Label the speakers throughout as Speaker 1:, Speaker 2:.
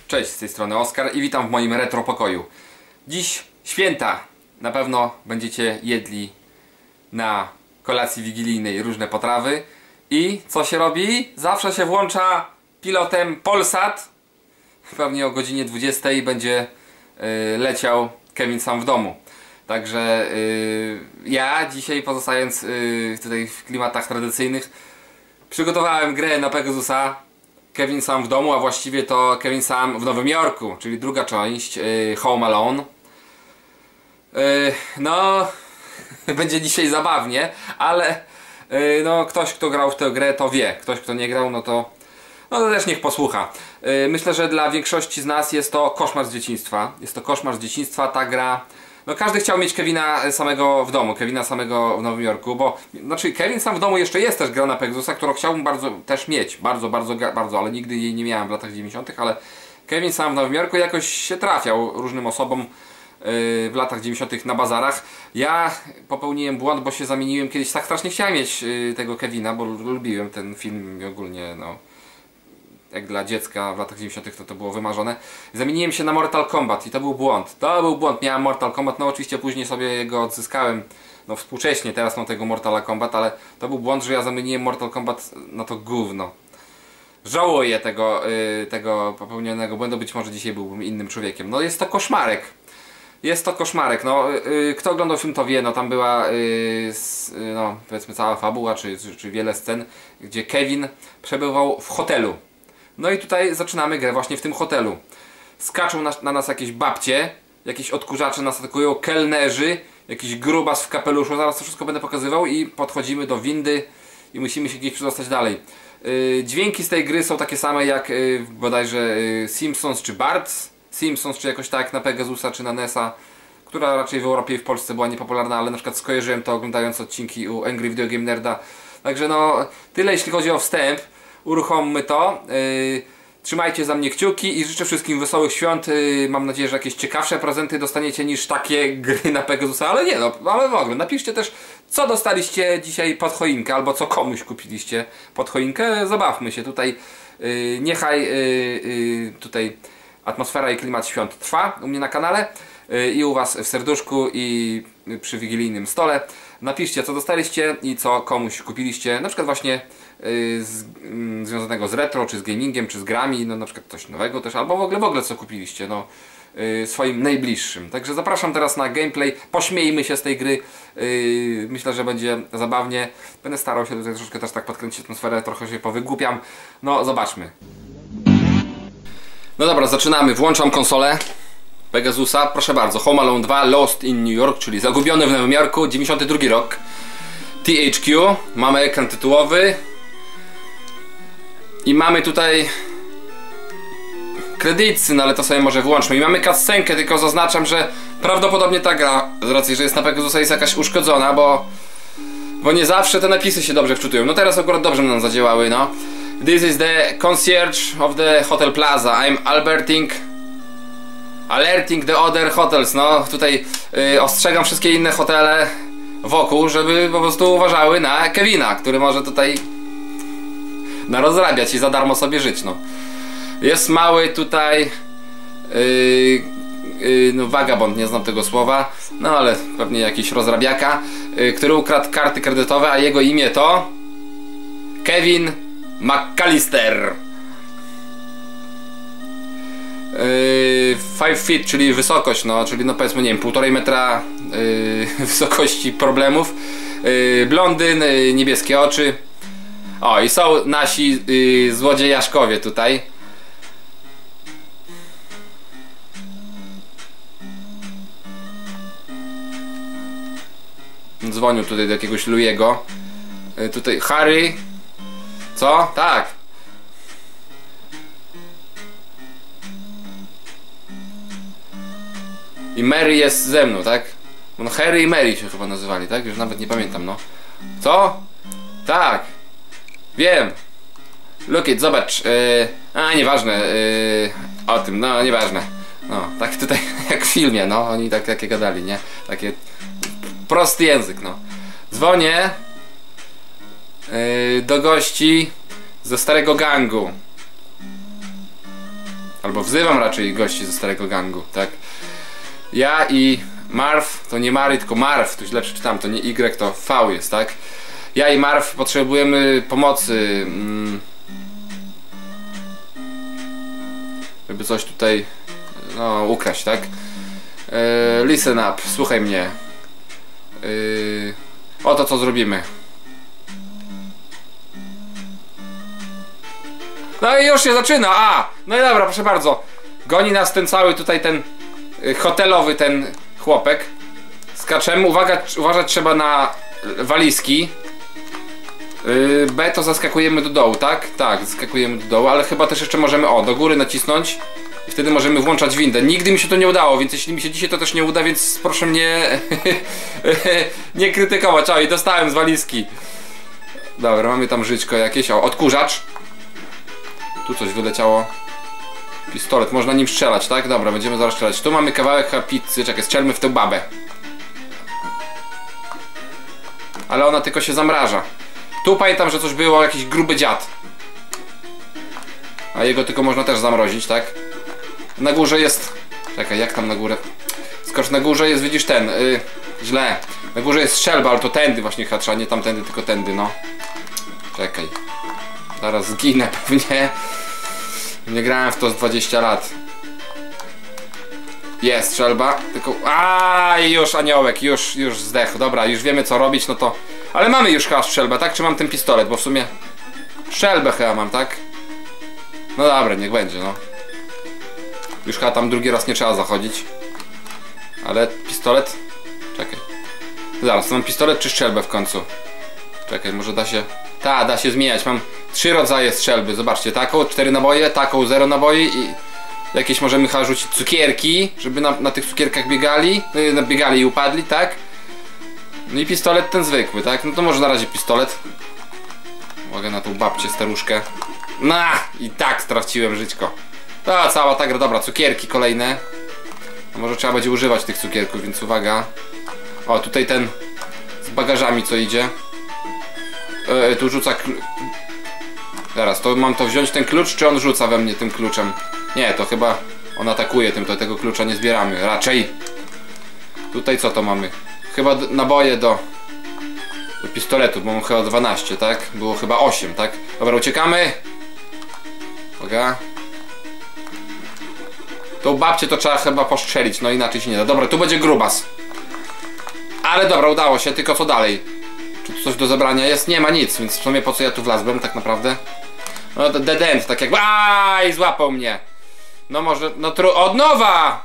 Speaker 1: Cześć, z tej strony Oskar i witam w moim retro pokoju. Dziś święta. Na pewno będziecie jedli na kolacji wigilijnej różne potrawy. I co się robi? Zawsze się włącza pilotem Polsat. Pewnie o godzinie 20 będzie leciał Kevin sam w domu. Także ja dzisiaj, pozostając tutaj w klimatach tradycyjnych, przygotowałem grę na Pegasusa Kevin sam w domu, a właściwie to Kevin sam w Nowym Jorku, czyli druga część Home Alone. No, będzie dzisiaj zabawnie, ale no, ktoś, kto grał w tę grę, to wie. Ktoś, kto nie grał, no to też niech posłucha. Myślę, że dla większości z nas jest to koszmar z dzieciństwa. Jest to koszmar z dzieciństwa, ta gra. No każdy chciał mieć Kevina samego w domu, Kevina samego w Nowym Jorku, bo znaczy Kevin sam w domu jeszcze jest też gra na Pegasusa, którą chciałbym bardzo też mieć, bardzo, ale nigdy jej nie miałem w latach 90., ale Kevin sam w Nowym Jorku jakoś się trafiał różnym osobom w latach 90. na bazarach. Ja popełniłem błąd, bo się zamieniłem kiedyś, tak strasznie chciałem mieć tego Kevina, bo lubiłem ten film i ogólnie no, jak dla dziecka w latach 90. to było wymarzone. Zamieniłem się na Mortal Kombat i to był błąd. To był błąd, miałem Mortal Kombat, no oczywiście później sobie go odzyskałem, no współcześnie, teraz mam tego Mortala Kombat, ale to był błąd, że ja zamieniłem Mortal Kombat na to gówno. Żałuję tego popełnionego błędu, być może dzisiaj byłbym innym człowiekiem. No jest to koszmarek. Jest to koszmarek, no kto oglądał film to wie, no tam była no powiedzmy cała fabuła, czy wiele scen, gdzie Kevin przebywał w hotelu. No i tutaj zaczynamy grę właśnie w tym hotelu. Skaczą na nas jakieś babcie, jakieś odkurzacze nas atakują, kelnerzy, jakiś grubas w kapeluszu, zaraz to wszystko będę pokazywał i podchodzimy do windy i musimy się gdzieś przedostać dalej. Dźwięki z tej gry są takie same jak bodajże Simpsons czy Bart's Simpsons, czy jakoś tak na Pegasusa czy na NES-a, która raczej w Europie i w Polsce była niepopularna, ale na przykład skojarzyłem to oglądając odcinki u Angry Video Game Nerda. Także no tyle jeśli chodzi o wstęp. Uruchommy to. Trzymajcie za mnie kciuki i życzę wszystkim wesołych świąt. Mam nadzieję, że jakieś ciekawsze prezenty dostaniecie niż takie gry na Pegasusa, ale nie no, ale w ogóle napiszcie też, co dostaliście dzisiaj pod choinkę, albo co komuś kupiliście pod choinkę. Zabawmy się tutaj. Niechaj tutaj atmosfera i klimat świąt trwa u mnie na kanale i u was w serduszku i przy wigilijnym stole. Napiszcie, co dostaliście i co komuś kupiliście, na przykład właśnie związanego z retro, czy z gamingiem, czy z grami, no na przykład coś nowego też, albo w ogóle co kupiliście, no swoim najbliższym. Także zapraszam teraz na gameplay, pośmiejmy się z tej gry, myślę, że będzie zabawnie. Będę starał się tutaj troszeczkę też tak podkręcić atmosferę, trochę się powygłupiam, no zobaczmy. No dobra, zaczynamy, włączam konsolę Pegasusa, proszę bardzo, Home Alone 2 Lost in New York, czyli Zagubiony w Nowym Jorku, 92 rok. THQ, mamy ekran tytułowy i mamy tutaj kredyty, no ale to sobie może włączmy. I mamy cutscenkę, tylko zaznaczam, że prawdopodobnie ta gra, z racji, że jest na Pegasusa, jest jakaś uszkodzona, bo nie zawsze te napisy się dobrze wczytują. No teraz akurat dobrze nam zadziałały, no. This is the concierge of the Hotel Plaza. I'm alerting the other hotels. No tutaj ostrzegam wszystkie inne hotele wokół, żeby po prostu uważały na Kevina, który może tutaj narozrabiać i za darmo sobie żyć, no. Jest mały tutaj no vagabond, nie znam tego słowa, no ale pewnie jakiś rozrabiaka, który ukradł karty kredytowe, a jego imię to Kevin McAllister. 5 feet, czyli wysokość, no, czyli no powiedzmy, nie wiem, 1,5 metra wysokości problemów. Blondyn, niebieskie oczy. O, i są nasi złodziejaszkowie tutaj. Dzwonił tutaj do jakiegoś Louiego. Tutaj Harry. Co? Tak. I Mary jest ze mną, tak? No Harry i Mary się chyba nazywali, tak? Już nawet nie pamiętam, no. Co? Tak. Wiem. Look it, zobacz. Nieważne. O tym, no nieważne. No, tak tutaj jak w filmie, no. Oni tak takie gadali, nie? Takie prosty język, no. Dzwonię do gości ze starego gangu. Albo wzywam raczej gości ze starego gangu, tak? Ja i Marv, to nie Mary, tylko Marv, tu źle przeczytałem, to nie Y, to V jest, tak? Ja i Marv potrzebujemy pomocy, żeby coś tutaj, no, ukraść, tak? Listen up, słuchaj mnie. Oto co zrobimy. No i już się zaczyna, no i dobra, proszę bardzo. Goni nas ten cały tutaj ten hotelowy ten chłopek. Skaczemy, uważać trzeba na walizki. B to zaskakujemy do dołu, tak? Tak, zaskakujemy do dołu, ale chyba też jeszcze możemy, do góry nacisnąć i wtedy możemy włączać windę. Nigdy mi się to nie udało, więc jeśli mi się dzisiaj to też nie uda, więc proszę mnie nie krytykować. I dostałem z walizki. Dobra, mamy tam żyćko jakieś, odkurzacz. Tu coś wyleciało. Pistolet, można nim strzelać, tak? Dobra, będziemy zaraz strzelać. Tu mamy kawałek pizzy, czekaj, strzelmy w tę babę. Ale ona tylko się zamraża. Tu pamiętam, że coś było, jakiś gruby dziad. A jego tylko można też zamrozić, tak? Na górze jest... Czekaj, jak tam na górę? Skocz, na górze jest, widzisz ten... źle. Na górze jest strzelba, ale to tędy właśnie trzeba, nie tamtędy, tylko tędy, no. Czekaj. Zaraz zginę pewnie. Nie grałem w to z 20 lat. Jest strzelba, tylko... już aniołek, już zdechł. Dobra, już wiemy co robić, no to... Ale mamy już chyba strzelbę, tak? Czy mam ten pistolet? Bo w sumie... Strzelbę chyba mam, tak? No dobra, niech będzie, no. Już chyba tam drugi raz nie trzeba zachodzić. Ale pistolet... Czekaj. Zaraz, to mam pistolet czy strzelbę w końcu? Czekaj, może da się... Da się zmieniać, mam 3 rodzaje strzelby, zobaczcie, taką, 4 naboje, taką 0 naboi i jakieś możemy chyba rzucić cukierki, żeby na tych cukierkach biegali i upadli, tak? No i pistolet ten zwykły, tak? No to może na razie pistolet. Uwaga na tą babcię, staruszkę. I tak straciłem żyćko. Cała ta gra, dobra, cukierki kolejne. A może trzeba będzie używać tych cukierków, więc uwaga. Tutaj ten z bagażami co idzie. Tu rzuca... Zaraz, to mam to wziąć ten klucz, czy on rzuca we mnie tym kluczem? Nie, to chyba on atakuje tym, to tego klucza nie zbieramy, raczej. Tutaj co to mamy? Chyba naboje do pistoletu, bo mam chyba 12, tak? Było chyba 8, tak? Dobra, uciekamy. Uwaga. Tą babcię to trzeba chyba postrzelić, no inaczej się nie da. Dobra, tu będzie grubas. Ale dobra, udało się, tylko co dalej? Czy tu coś do zebrania jest? Nie ma nic, więc w sumie po co ja tu wlazłem tak naprawdę? No dead end, tak jakby... złapał mnie. No może, od nowa!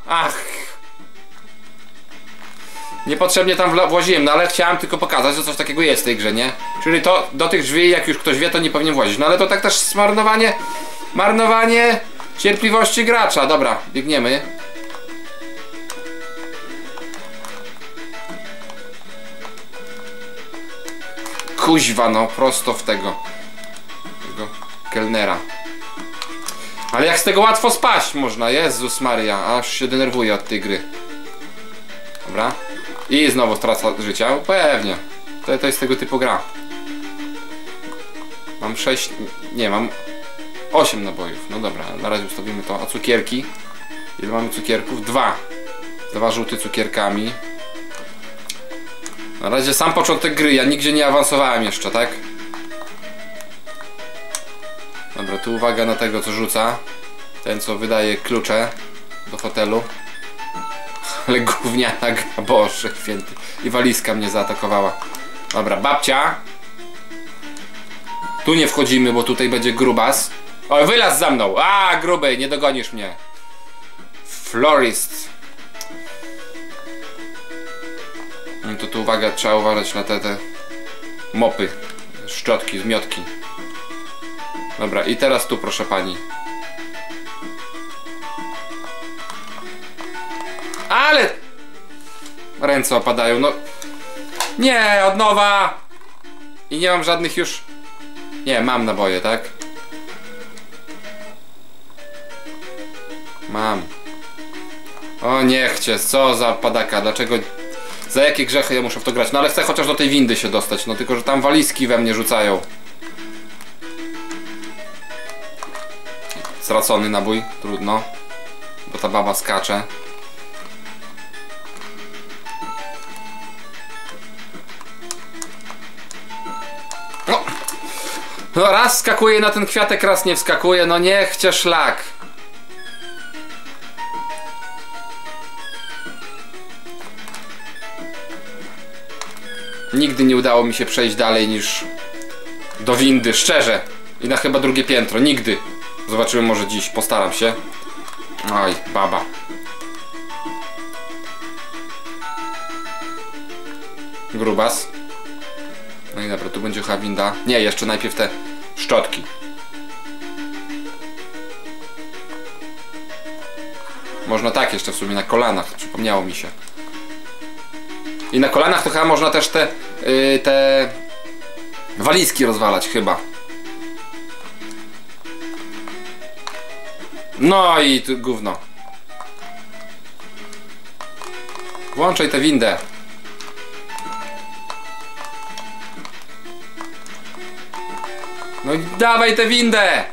Speaker 1: Niepotrzebnie tam właziłem, no ale chciałem tylko pokazać, że coś takiego jest w tej grze, nie? Czyli to do tych drzwi, jak już ktoś wie, to nie powinien włazić. No ale to tak też marnowanie cierpliwości gracza. Dobra, biegniemy. Kuźwa, no, prosto w tego kelnera. Ale jak z tego łatwo spaść można, Jezus Maria, aż się denerwuję od tej gry. Dobra. I znowu strata życia, pewnie. To jest tego typu gra. Mam 6, nie, mam 8 nabojów. No dobra, na razie ustawimy to. A cukierki? Ile mamy cukierków? 2 rzuty cukierkami. Na razie sam początek gry, ja nigdzie nie awansowałem jeszcze, tak? Dobra, tu uwaga na tego co rzuca. Ten co wydaje klucze do hotelu. Ale gówniana gra, Boże święty. I walizka mnie zaatakowała. Dobra, babcia. Tu nie wchodzimy, bo tutaj będzie grubas. O, wylaz za mną. Gruby, nie dogonisz mnie. Florist. To tu uwaga, trzeba uważać na te mopy, szczotki, zmiotki. Dobra, i teraz tu proszę pani. Ale ręce opadają, no. Nie, od nowa. I nie mam żadnych już. Nie, mam naboje, tak? Mam. O nie chcę, co za padaka, dlaczego... Za jakie grzechy ja muszę w to grać? No ale chcę chociaż do tej windy się dostać, no tylko że tam walizki we mnie rzucają. stracony nabój, trudno. Bo ta baba skacze. No. No raz skakuje na ten kwiatek, raz nie wskakuje. No niech cię szlak. Nigdy nie udało mi się przejść dalej niż do windy, szczerze. I na chyba drugie piętro, nigdy. Zobaczymy, może dziś, postaram się. Oj, baba. Grubas. No i dobra, tu będzie chyba winda. Nie, jeszcze najpierw te szczotki. Można tak jeszcze w sumie na kolanach, przypomniało mi się. I na kolanach to chyba można też te walizki rozwalać chyba. No i tu gówno. Włączaj tę windę. No i dawaj tę windę.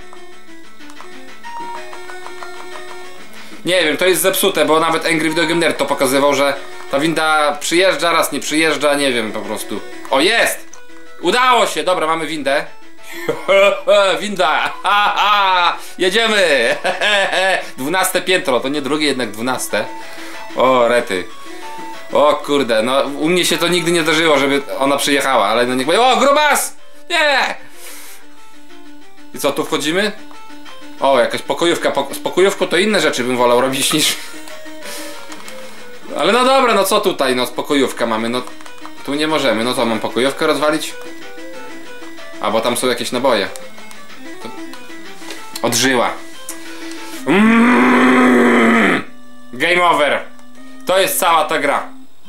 Speaker 1: Nie wiem, to jest zepsute, bo nawet Angry Video Game Nerd to pokazywał, że ta winda przyjeżdża, raz nie przyjeżdża, nie wiem po prostu. O, jest! Udało się! Dobra, mamy windę. Winda! Ha, ha. Jedziemy! 12 piętro, to nie drugie, jednak 12. O, rety. O kurde, no u mnie się to nigdy nie zdarzyło, żeby ona przyjechała, ale no niech będzie. O, grubas! Nie! I co, tu wchodzimy? O, jakaś pokojówka. Z pokojówką to inne rzeczy bym wolał robić niż... Ale no dobra, no co tutaj, no pokojówka mamy, no tu nie możemy, no co, mam pokojówkę rozwalić? A, bo tam są jakieś naboje. To... Odżyła. Game over. To jest cała ta gra.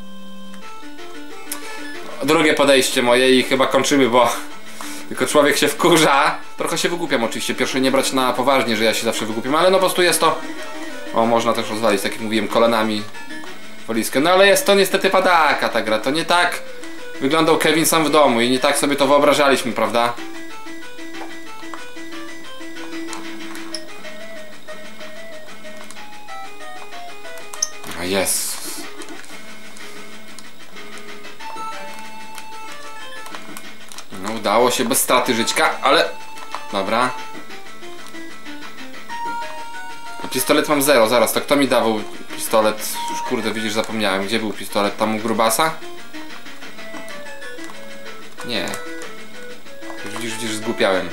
Speaker 1: Drugie podejście moje i chyba kończymy, bo... Tylko człowiek się wkurza. Trochę się wygłupiam oczywiście, pierwsze nie brać na poważnie, że ja się zawsze wygłupiam, ale no po prostu jest to... O, można też rozwalić, tak jak mówiłem, kolanami walizkę. No ale jest to niestety padaka ta gra, to nie tak wyglądał Kevin sam w domu i nie tak sobie to wyobrażaliśmy, prawda? A jest. No udało się bez straty żyćka, ale... Dobra. Pistolet mam 0, zaraz, to kto mi dawał pistolet? Już kurde, widzisz, zapomniałem. Gdzie był pistolet? Tam u grubasa? Nie. Widzisz, zgłupiałem.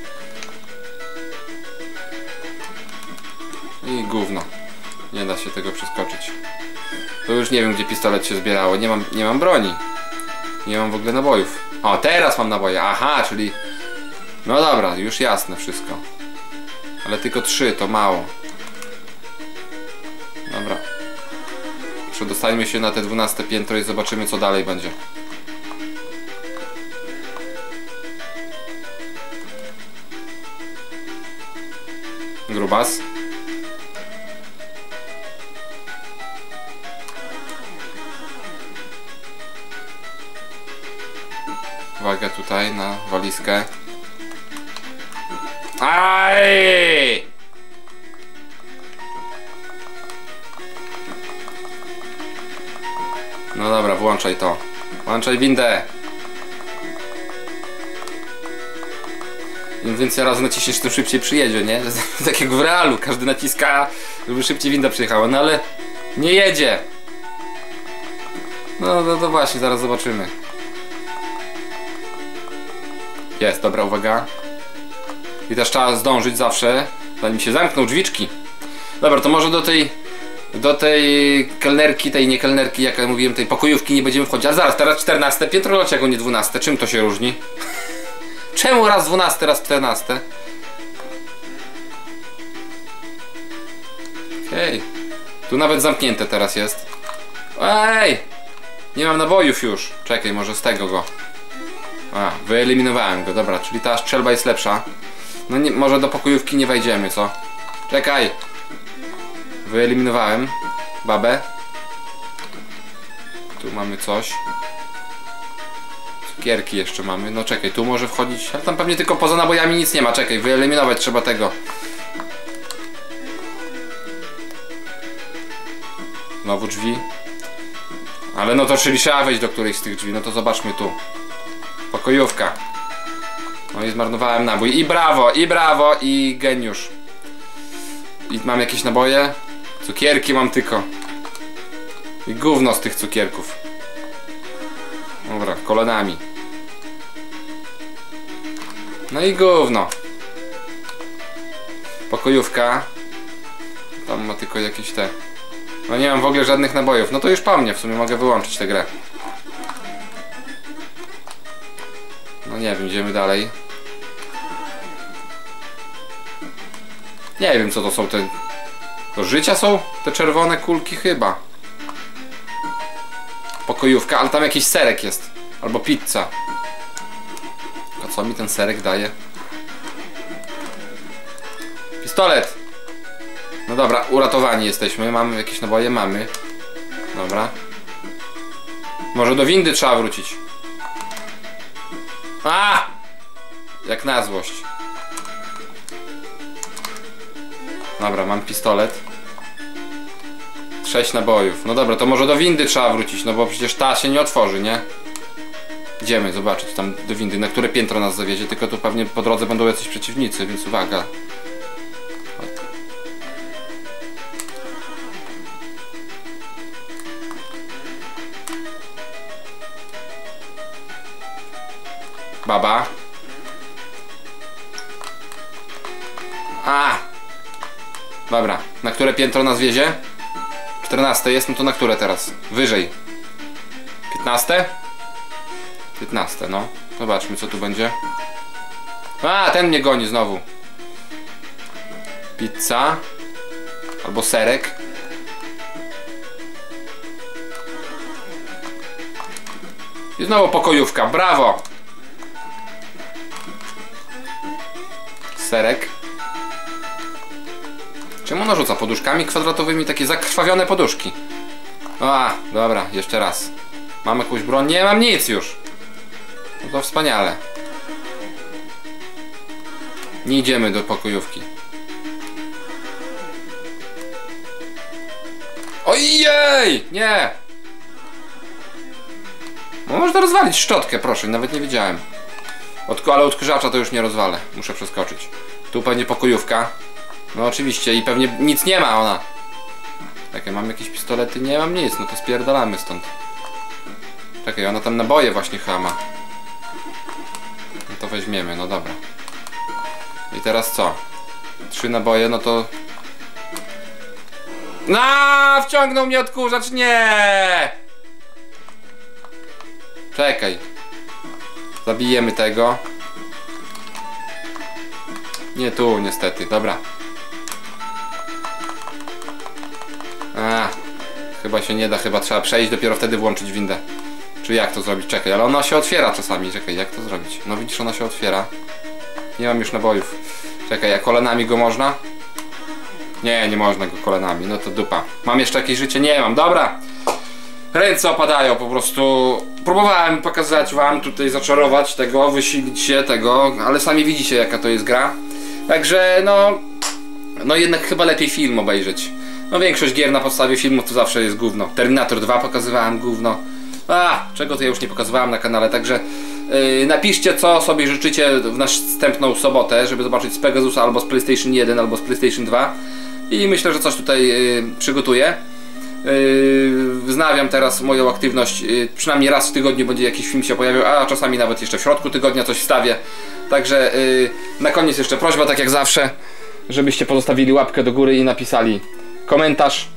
Speaker 1: I gówno. Nie da się tego przeskoczyć. To już nie wiem, gdzie pistolet się zbierało. Nie mam broni. Nie mam w ogóle nabojów. O, teraz mam naboje. Aha, czyli... No dobra, już jasne wszystko. Ale tylko 3, to mało. Dobra. Przedostańmy się na te 12 piętro i zobaczymy, co dalej będzie. Grubas. Uwaga tutaj na walizkę. Aj! No dobra, włączaj to. Włączaj windę. Im więcej razy naciśniesz, tym szybciej przyjedzie, nie? Tak jak w realu, każdy naciska, żeby szybciej winda przyjechała, no ale nie jedzie. No to właśnie, zaraz zobaczymy. Jest, dobra, uwaga. I też trzeba zdążyć zawsze, zanim się zamkną drzwiczki. Dobra, to może do tej kelnerki, tej nie kelnerki, jak ja mówiłem, tej pokojówki nie będziemy wchodzić. A zaraz, teraz 14 piętro, dlaczego nie 12? Czym to się różni? Czemu raz 12, raz 14? Okej. Tu nawet zamknięte teraz jest. Ej! Nie mam nabojów już. Czekaj, może z tego go. A, wyeliminowałem go, dobra, czyli ta strzelba jest lepsza. No nie, może do pokojówki nie wejdziemy, co? Czekaj! Wyeliminowałem babę. Tu mamy coś. Cukierki jeszcze mamy. No czekaj, tu może wchodzić. Ale tam pewnie tylko poza nabojami nic nie ma. Czekaj, wyeliminować trzeba tego. Znowu drzwi. Ale no to czyli trzeba wejść do którejś z tych drzwi. No to zobaczmy tu. Pokojówka. No i zmarnowałem nabój. I brawo, i geniusz. I mam jakieś naboje? Cukierki mam tylko. I gówno z tych cukierków. Dobra, kolanami. No i gówno. Pokojówka. Tam ma tylko jakieś te... No nie mam w ogóle żadnych nabojów. No to już po mnie, w sumie mogę wyłączyć tę grę. No nie wiem, idziemy dalej. Nie wiem co to są te... Do życia są? Te czerwone kulki chyba. Pokojówka, ale tam jakiś serek jest. Albo pizza. A co mi ten serek daje? Pistolet! No dobra, uratowani jesteśmy. Mamy jakieś naboje? Mamy. Dobra. Może do windy trzeba wrócić. A! Jak na złość. Dobra, mam pistolet. 6 nabojów. No dobra, to może do windy trzeba wrócić, no bo przecież ta się nie otworzy, nie? Idziemy zobaczyć tam do windy, na które piętro nas zawiezie, tylko tu pewnie po drodze będą jacyś przeciwnicy, więc uwaga. Baba. A! Dobra, na które piętro nas wiezie? 14 jest, no to na które teraz? Wyżej. 15? 15, no. Zobaczmy co tu będzie. A, ten mnie goni znowu. Pizza. Albo serek. I znowu pokojówka, brawo! Serek. Czemu ona rzuca poduszkami kwadratowymi, takie zakrwawione poduszki? A, dobra, jeszcze raz. Mam jakąś broń? Nie mam nic już. No to wspaniale. Nie idziemy do pokojówki. Ojej! Nie! No można rozwalić szczotkę, proszę, nawet nie wiedziałem. Ale odkurzacza to już nie rozwalę. Muszę przeskoczyć. Tu pewnie pokojówka. No oczywiście i pewnie nic nie ma ona. Czekaj, mam jakieś pistolety? Nie mam nic, no to spierdalamy stąd. Czekaj, ona tam naboje właśnie chyba ma. No to weźmiemy, no dobra. I teraz co? 3 naboje, no to... No, wciągnął mnie odkurzacz, nie! Czekaj. Zabijemy tego. Nie tu, niestety, dobra. A, chyba się nie da, chyba trzeba przejść, dopiero wtedy włączyć windę. Czy jak to zrobić? Czekaj, ale ona się otwiera czasami. Czekaj, jak to zrobić? No widzisz, ona się otwiera. Nie mam już nabojów. Czekaj, a kolanami go można? Nie, nie można go kolanami, no to dupa. Mam jeszcze jakieś życie? Nie mam, dobra. Ręce opadają po prostu. Próbowałem pokazać wam, tutaj zaczarować tego, wysilić się tego, ale sami widzicie jaka to jest gra. Także no jednak chyba lepiej film obejrzeć. No większość gier na podstawie filmów to zawsze jest gówno. Terminator 2 pokazywałem gówno. Czego to ja już nie pokazywałem na kanale, także napiszcie co sobie życzycie w następną sobotę, żeby zobaczyć z Pegasusa albo z PlayStation 1 albo z PlayStation 2. I myślę, że coś tutaj przygotuję. Wznawiam teraz moją aktywność, przynajmniej raz w tygodniu będzie jakiś film się pojawiał, a czasami nawet jeszcze w środku tygodnia coś wstawię. Także na koniec jeszcze prośba, tak jak zawsze, żebyście pozostawili łapkę do góry i napisali komentarz.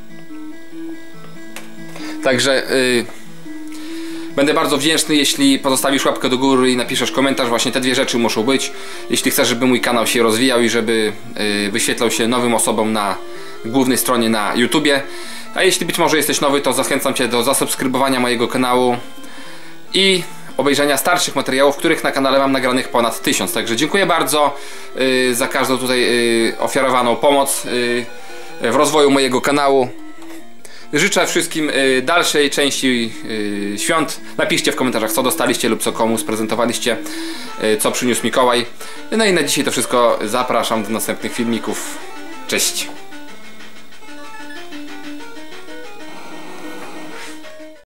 Speaker 1: Także będę bardzo wdzięczny, jeśli pozostawisz łapkę do góry i napiszesz komentarz. Właśnie te dwie rzeczy muszą być, jeśli chcesz, żeby mój kanał się rozwijał i żeby wyświetlał się nowym osobom na głównej stronie na YouTubie. A jeśli być może jesteś nowy, to zachęcam Cię do zasubskrybowania mojego kanału i obejrzenia starszych materiałów, których na kanale mam nagranych ponad 1000. Także dziękuję bardzo za każdą tutaj ofiarowaną pomoc w rozwoju mojego kanału. Życzę wszystkim dalszej części świąt. Napiszcie w komentarzach, co dostaliście lub co komu sprezentowaliście, co przyniósł Mikołaj. No i na dzisiaj to wszystko. Zapraszam do następnych filmików. Cześć!